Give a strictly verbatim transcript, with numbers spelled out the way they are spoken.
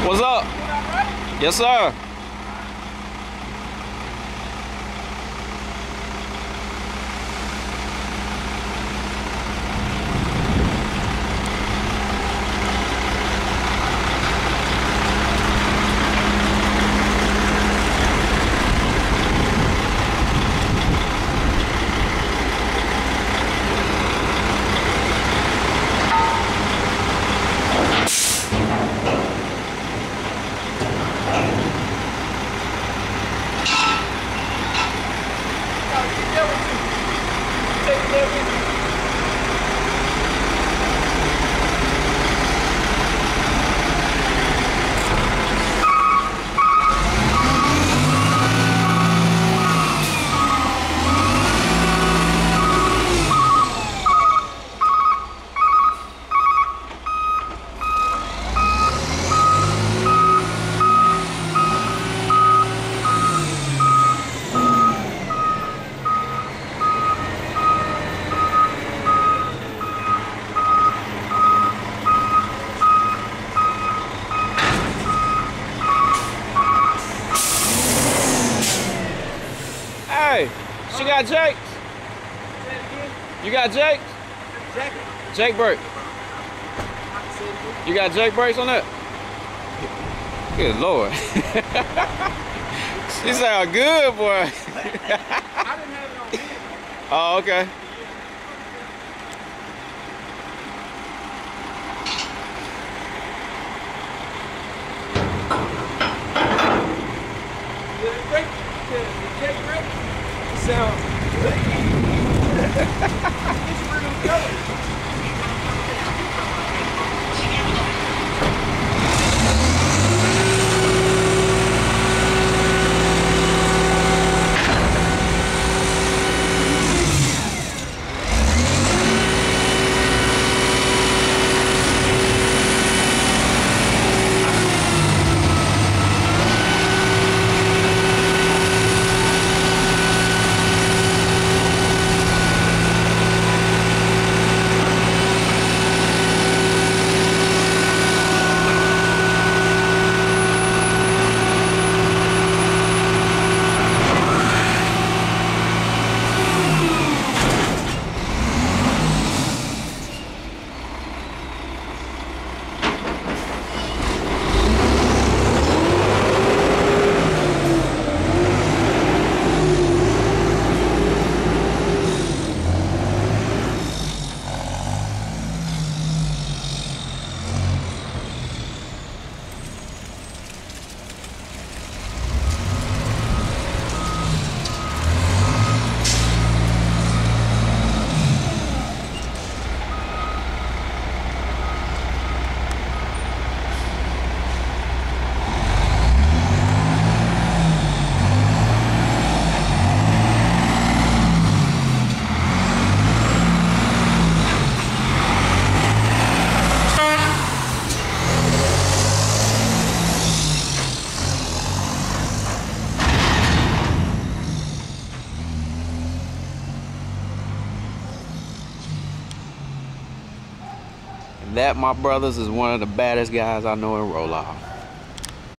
What's up? Yes, sir. Hey, she got Jake. You got Jake? Jake brake. You got Jake brakes on that? Good Lord. She sound good, boy. I didn't have it on video. Oh, okay. The brake, the Jake brake sounds good. It's real good. That, my brothers, is one of the baddest guys I know in roll-off.